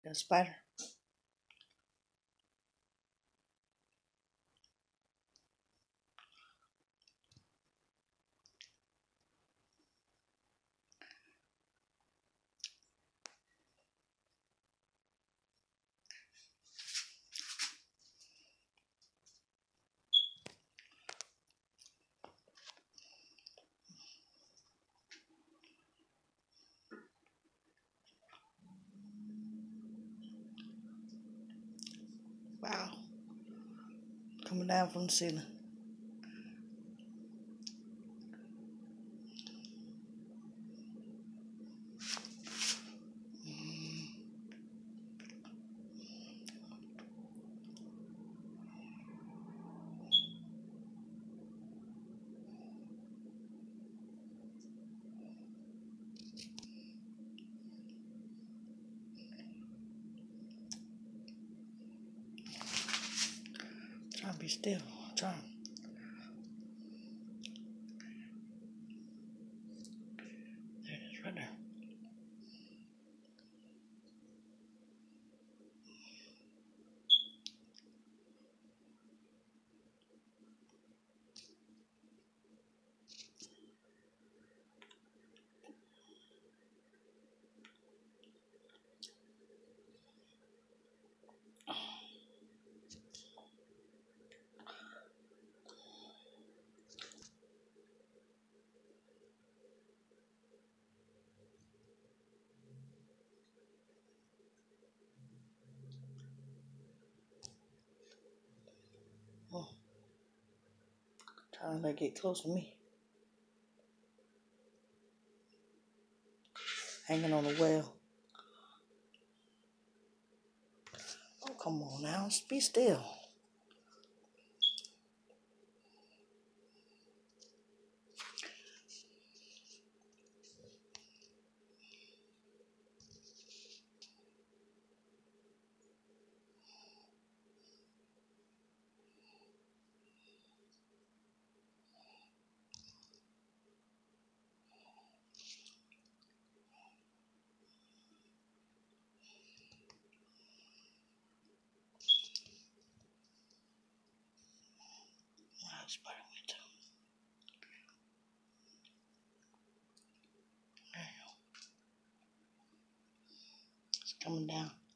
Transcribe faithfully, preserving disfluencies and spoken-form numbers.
Got a spider. Wow. Coming down from the ceiling. Trying to be still. Trying. There it is, right there. Oh. Trying to let it get close to me. Hanging on the well. Oh, come on now. Be still. Ah, spider went too. There you go. It's coming down.